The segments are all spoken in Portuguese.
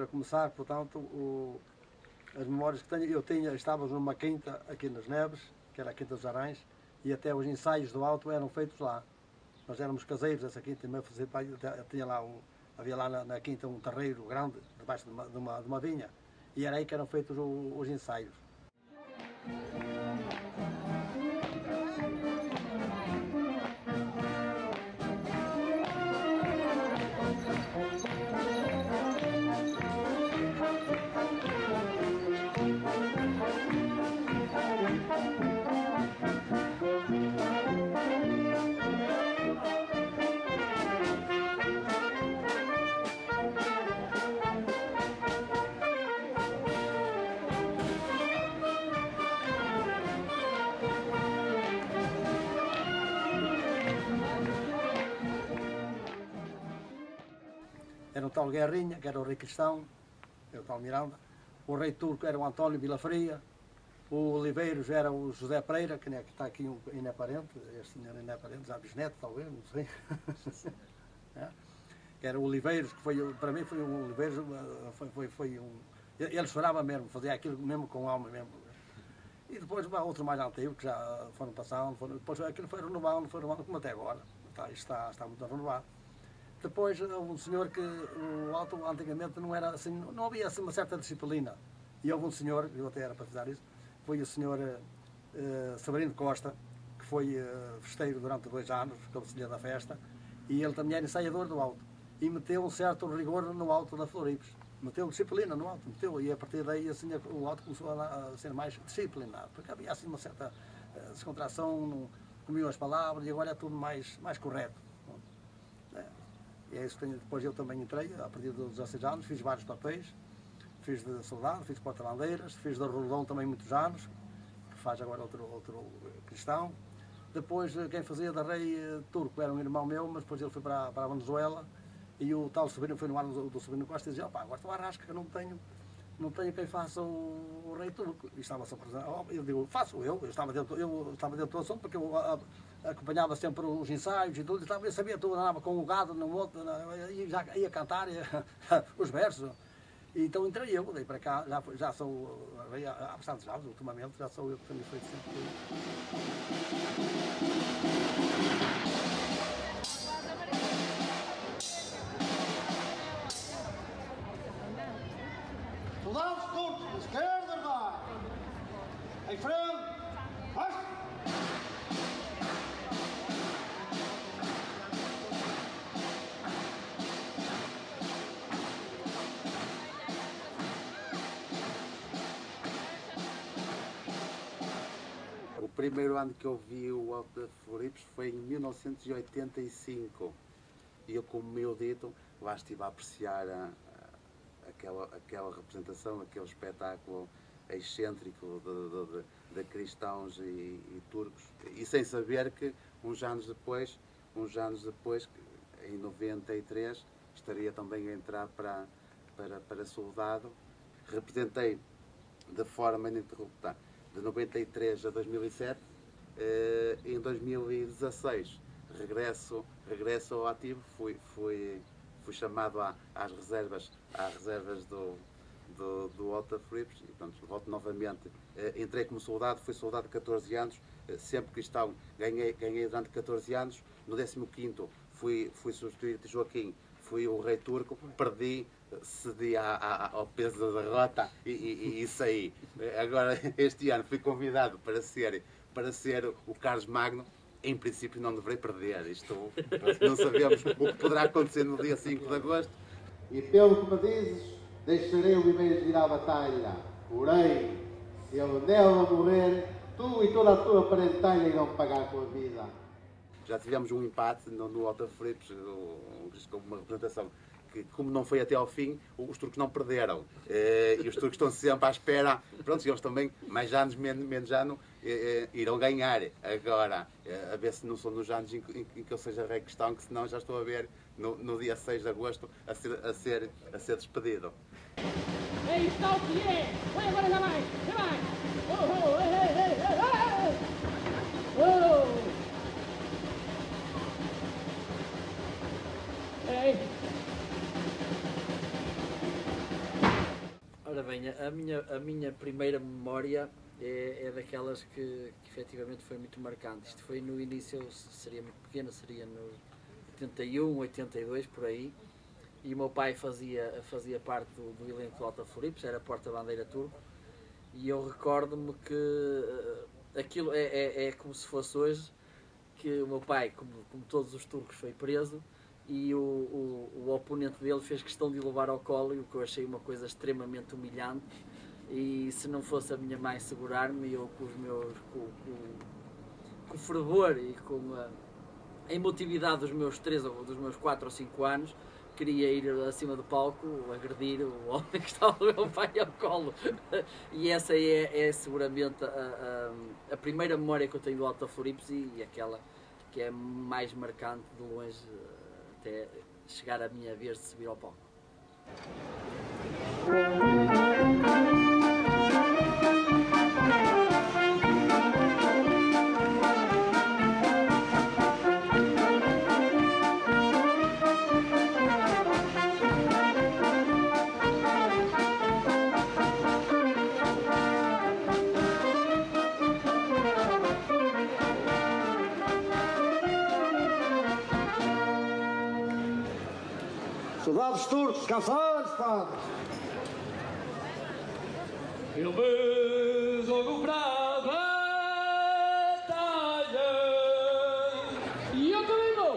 para começar, portanto, as memórias que tenho, estávamos numa quinta aqui nas Neves, que era a Quinta dos Arães, e até os ensaios do alto eram feitos lá. Nós éramos caseiros dessa quinta, tinha lá havia lá na quinta um terreiro grande, debaixo de uma vinha, e era aí que eram feitos os ensaios. Era o tal Guerrinha, que era o rei cristão, era o tal Miranda. O rei turco era o António Vilafria. O Oliveiros era o José Pereira, que está aqui ainda é parente, este senhor ainda é parente, já bisneto talvez, não sei. É. Era o Oliveiros, que foi, para mim foi um Oliveiros, foi um... Ele chorava mesmo, fazia aquilo mesmo com alma mesmo. E depois outro mais antigo, que já foram passando, depois aquilo foi renovado como até agora. Está muito renovado. Depois houve um senhor que o alto antigamente não era assim, não havia assim uma certa disciplina. E houve um senhor, eu até era para fazer isso, foi o senhor Severino Costa, que foi festeiro durante 2 anos, cabeceira da festa, e ele também era ensaiador do alto. E meteu um certo rigor no alto da Floripes. Meteu disciplina no alto, e a partir daí assim, o alto começou a ser mais disciplinado, porque havia assim uma certa descontração, não comiam as palavras, e agora é tudo mais correto. E é isso que tenho. Depois eu também entrei, a partir dos 16 anos, fiz vários papéis, fiz de soldado, fiz de porta-bandeiras, fiz de Rodão também muitos anos, que faz agora outro cristão. Depois quem fazia de rei turco era um irmão meu, mas depois ele foi para a Venezuela, e o tal sobrinho foi no ano do sobrinho Costa e dizia, opá, agora estou à rasca, que eu não tenho quem faça o rei turco. E estava-se a apresentar, eu digo, faço eu estava dentro do assunto, porque eu acompanhava sempre os ensaios e tudo, eu sabia tudo, andava com o gado no outro, e já ia cantar os versos. E então entrei eu, daí para cá, já sou, há bastantes anos, ultimamente, já sou eu que tenho feito sempre Soldados turcos, esquerda, vai! Em frente! Vai! O primeiro ano que eu vi o Alto da Floripes foi em 1985 e eu, como meu dito, lá estive a apreciar aquela representação, aquele espetáculo excêntrico de cristãos e turcos, e sem saber que uns anos depois, em 93, estaria também a entrar para soldado. Representei de forma ininterrupta de 93 a 2007, em 2016 regresso ao ativo, fui chamado às reservas do Alto da Floripes e pronto, volto novamente. Entrei como soldado, fui soldado de 14 anos, sempre cristão, ganhei durante 14 anos. No 15º fui substituir de Joaquim, fui o rei turco, perdi, cedi ao peso da derrota e saí. Agora, este ano fui convidado para ser o Carlos Magno. Em princípio não deverei perder, não sabemos o que poderá acontecer no dia 5 de agosto. E pelo que me dizes, deixarei o Oliveiros ir à batalha. Porém, se ele nela morrer, tu e toda a tua parentalha irão pagar com a vida. Já tivemos um empate no Alto da Floripes, com uma representação que, como não foi até ao fim, os turcos não perderam. E os turcos estão sempre à espera. Pronto, eles também, mais anos, menos anos, irão ganhar. Agora, a ver se não são nos anos em que eu seja rei cristão, que senão já estou a ver no dia 6 de agosto a ser despedido. É isso que é! Vai agora, já vai! Já vai! Oh, oh, ei, ei, ei, ei! Oh! Ei! A minha primeira memória é daquelas que efetivamente foi muito marcante. Isto foi no início, eu seria muito pequeno, seria no 81, 82, por aí. E o meu pai fazia parte do elenco do Alta Floripes, era porta-bandeira turco. E eu recordo-me que aquilo é como se fosse hoje, que o meu pai, como todos os turcos, foi preso. E o oponente dele fez questão de o levar ao colo, o que eu achei uma coisa extremamente humilhante. E se não fosse a minha mãe segurar-me, eu com o fervor e com a emotividade dos meus 4 ou 5 anos, queria ir acima do palco, agredir o homem que estava o meu pai ao colo. E essa é seguramente a primeira memória que eu tenho do Alta Floripes e aquela que é mais marcante de longe, até chegar a minha vez de subir ao palco. Soldados turcos, cansados, padre! Eu me jogo para a batalha. E eu também vou.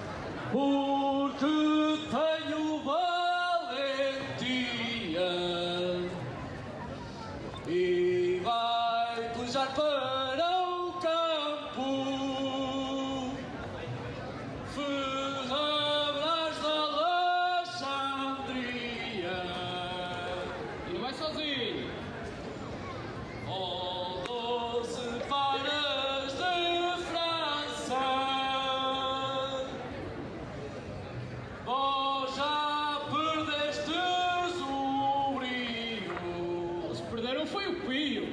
Porque tenho valentia. E vai pujar para o campo. Ferrabras da Alexandria. E não vai sozinho. Oh, doce paras de França. Vós já perdestes o brilho. Eles perderam foi o pio.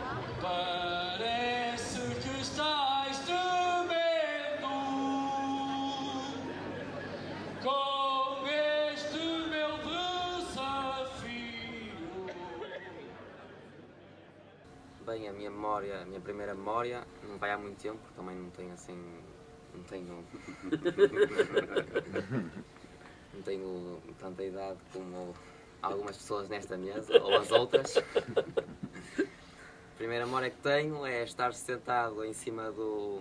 Parece que estáis tremendo com este meu desafio. Bem, a minha primeira memória, não vai há muito tempo, porque também não tenho assim, não tenho tanta idade como algumas pessoas nesta mesa, ou as outras. A primeira memória que tenho é estar sentado em cima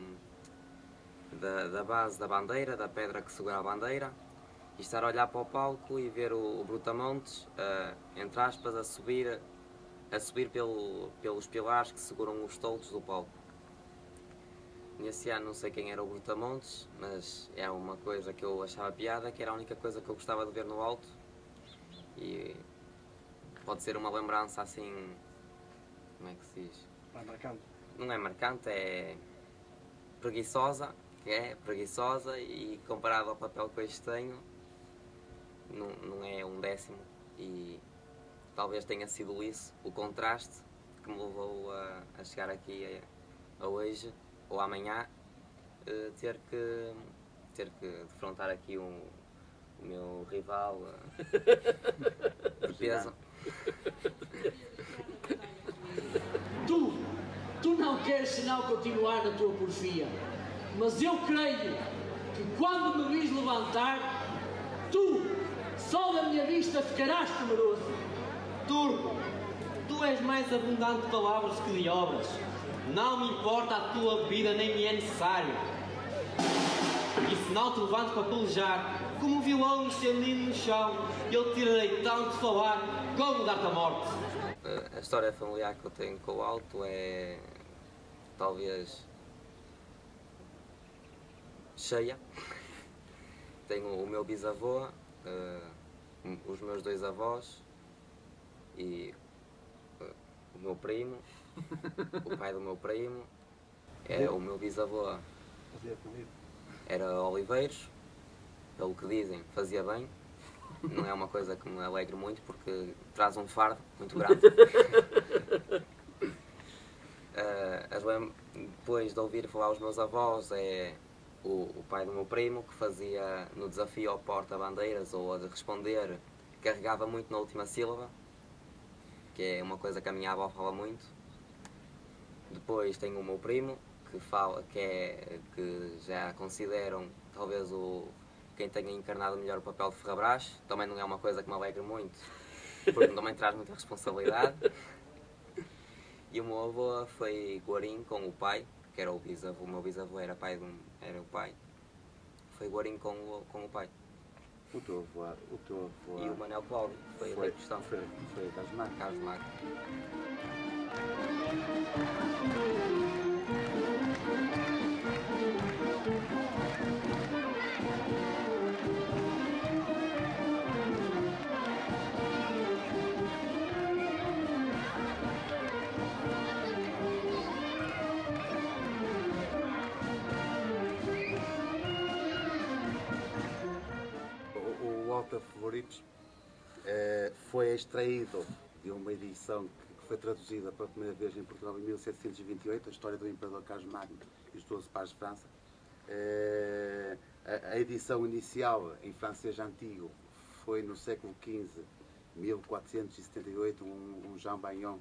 da base da bandeira, da pedra que segura a bandeira, e estar a olhar para o palco e ver o Brutamontes, entre aspas, a subir pelos pilares que seguram os toldos do palco. Nesse ano não sei quem era o Brutamontes, mas é uma coisa que eu achava piada, que era a única coisa que eu gostava de ver no alto. E pode ser uma lembrança assim, como é que se diz? Vai marcando. Não é marcante, é preguiçosa, e comparado ao papel que hoje tenho, não é um décimo. E talvez tenha sido isso, o contraste, que me levou a chegar aqui a hoje, ou amanhã, ter que defrontar aqui o meu rival de peso. Tu não queres senão continuar na tua porfia, mas eu creio que quando me vis levantar, tu, só da minha vista, ficarás temeroso. Turco, tu és mais abundante de palavras que de obras. Não me importa a tua vida, nem me é necessário. E se não te levantes para pelejar, como um vilão estendido no chão, eu tirarei tanto de falar como dar-te a morte. A história familiar que eu tenho com o Alto é talvez cheia. Tenho o meu bisavô, os meus dois avós e o meu primo, o pai do meu primo. O meu bisavô era Oliveiros, pelo que dizem, fazia bem. Não é uma coisa que me alegre muito porque traz um fardo muito grande. Depois de ouvir falar os meus avós, é o pai do meu primo, que fazia no desafio ao porta-bandeiras ou a de responder, carregava muito na última sílaba, que que é uma coisa que a minha avó fala muito. Depois tenho o meu primo, que já consideram talvez quem tenha encarnado melhor o papel de Ferrabras. Também não é uma coisa que me alegre muito, porque também traz muita responsabilidade. E o meu avô foi Guarim com o pai, que era o bisavô. O meu bisavô era o pai. Foi Guarim com o pai. O teu avô... E o Manuel Cláudio foi a questão. Foi Carlos Magno. Carlos Magno. O Alta Floripes foi extraído de uma edição que foi traduzida pela primeira vez em Portugal em 1728, a história do Imperador Carlos Magno e os 12 pares de França. A edição inicial em francês antigo foi no século XV, 1478, um Jean Bagnon,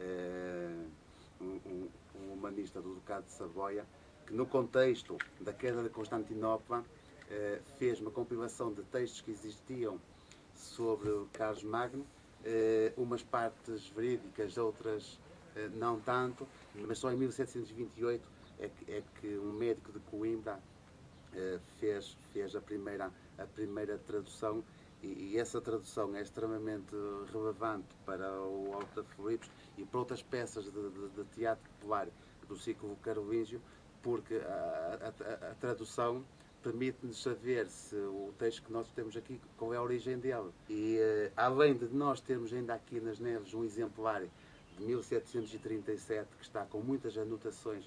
um humanista do Ducado de Saboia, que no contexto da queda de Constantinopla fez uma compilação de textos que existiam sobre o Carlos Magno, umas partes verídicas, outras não tanto, mas só em 1728 é que um médico de Coimbra fez a primeira tradução, e essa tradução é extremamente relevante para o Alta Floripes e para outras peças de teatro popular do ciclo carolíngio, porque a tradução permite-nos saber se o texto que nós temos aqui, qual é a origem dele. E além de nós termos ainda aqui nas Neves um exemplar de 1737 que está com muitas anotações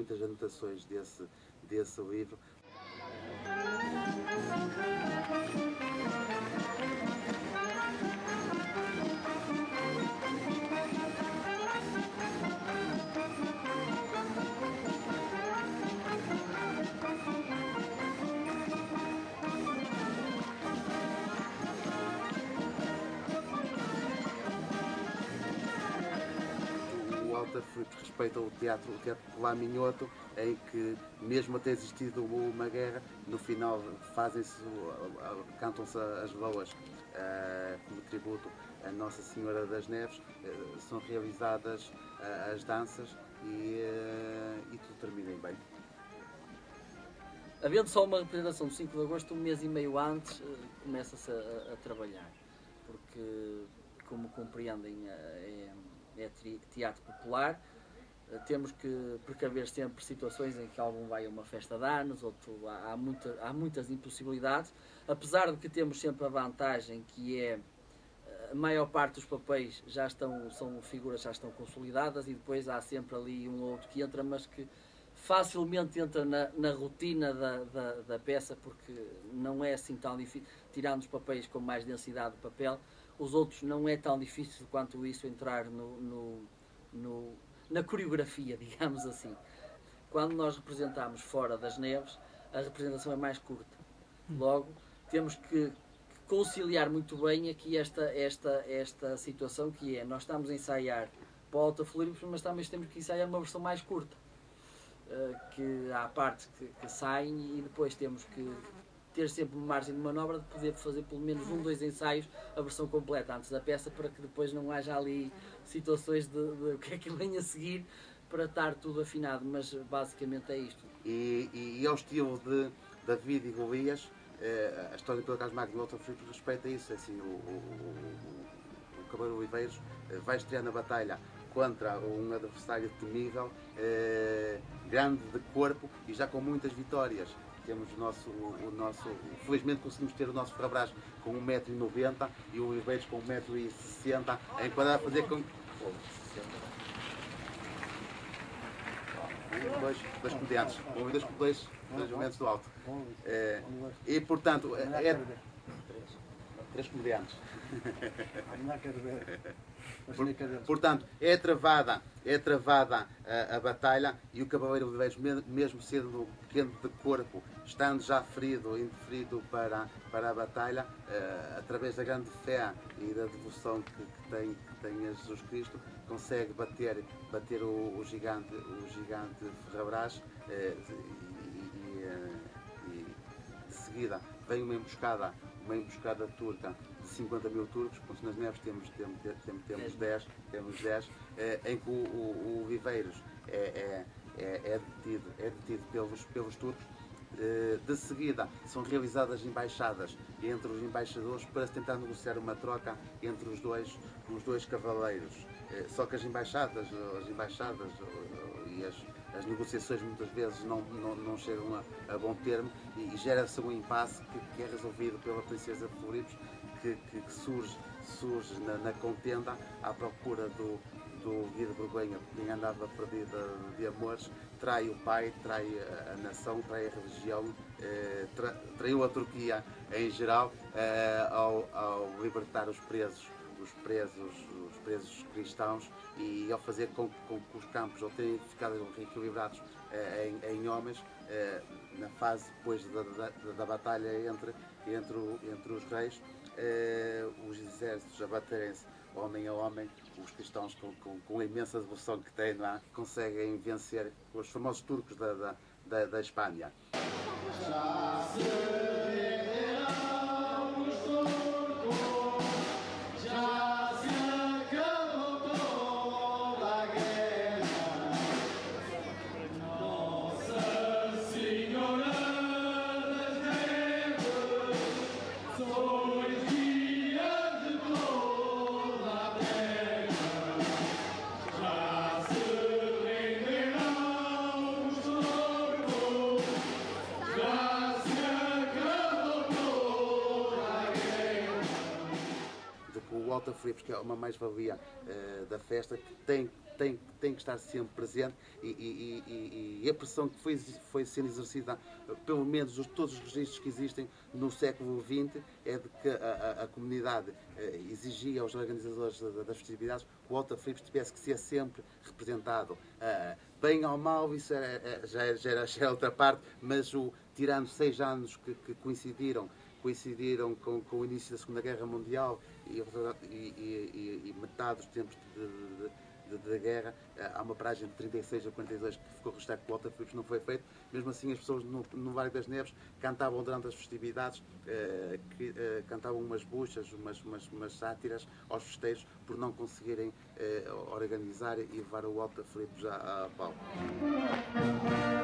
desse livro. Respeita o teatro popular minhoto, em que, mesmo a ter existido uma guerra, no final cantam-se as loas como tributo a Nossa Senhora das Neves, são realizadas as danças e tudo termina em bem. Havendo só uma representação do 5 de agosto, um mês e meio antes começa-se a trabalhar, porque, como compreendem, é teatro popular. Temos que precaver sempre situações em que algum vai a uma festa de anos, outro há muitas impossibilidades, apesar de que temos sempre a vantagem que é a maior parte dos papéis são figuras já estão consolidadas, e depois há sempre ali um ou outro que entra, mas que facilmente entra na rotina da peça, porque não é assim tão difícil, tirando os papéis com mais densidade de papel, os outros não é tão difícil quanto isso entrar na coreografia, digamos assim. Quando nós representamos fora das Neves, a representação é mais curta. Logo, temos que conciliar muito bem aqui esta situação, que é, nós estamos a ensaiar para o Alta Floripes, mas também temos que ensaiar uma versão mais curta. Que há partes que saem, e depois temos que ter sempre uma margem de manobra de poder fazer pelo menos 1, 2 ensaios, a versão completa antes da peça, para que depois não haja ali situações de o que é que vem a seguir, para estar tudo afinado, mas basicamente é isto. E ao estilo de David e Golias, a história do Carlos Magno e Alta Floripes respeita isso. Assim, o Cavaleiro Oliveiros vai estrear na batalha contra um adversário temível, grande de corpo e já com muitas vitórias. Temos felizmente conseguimos ter o nosso Ferrabras com 1,90 m e o Oliveiros com 1,60 m, em quadrar a fazer com... Dois comediantes, dois momentos do alto. E portanto, três comediantes. Portanto, é travada a batalha e o cavaleiro Oliveiros, mesmo sendo pequeno de corpo, estando já indeferido para a batalha, através da grande fé e da devoção que tem a Jesus Cristo, consegue bater o gigante Ferrabras e de seguida vem uma emboscada turca de 50 mil turcos, porque nas neves temos 10, em que o Oliveiros é detido pelos turcos. De seguida são realizadas embaixadas entre os embaixadores para se tentar negociar uma troca entre os dois cavaleiros. Só que as embaixadas e as negociações muitas vezes não chegam a bom termo e gera-se um impasse que é resolvido pela princesa de Floribos, que surge na contenda à procura do Guido de Borgonha, quem andava perdida de amores, trai o pai, trai a nação, trai a religião, traiu a Turquia em geral ao libertar os presos cristãos e ao fazer com que os campos ao terem ficado reequilibrados em homens, na fase depois da batalha entre os reis, os exércitos a baterem-se homem a homem, os cristãos com a imensa devoção que têm lá, conseguem vencer os famosos turcos da Espanha. O Walter Floribos, que é uma mais-valia da festa, que tem que estar sempre presente e a pressão que foi sendo exercida, pelo menos todos os registros que existem no século XX, é de que a comunidade exigia aos organizadores das festividades que o Walter Floribos tivesse que ser sempre representado. Bem ou mal, isso já era outra parte, mas tirando 6 anos que coincidiram com o início da Segunda Guerra Mundial e metade dos tempos da guerra, há uma paragem de 36 a 42 que ficou registrado que o Walter Floribos não foi feito. Mesmo assim, as pessoas no Vale das Neves cantavam durante as festividades, cantavam umas buchas, umas sátiras aos festeiros por não conseguirem organizar e levar o Walter Floribos a palco.